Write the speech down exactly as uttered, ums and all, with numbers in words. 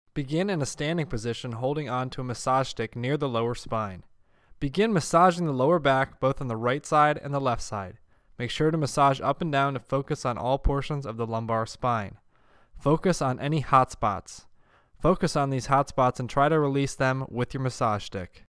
Begin in a standing position holding on to a massage stick near the lower spine. Begin massaging the lower back both on the right side and the left side. Make sure to massage up and down to focus on all portions of the lumbar spine. Focus on any hot spots. Focus on these hot spots and try to release them with your massage stick.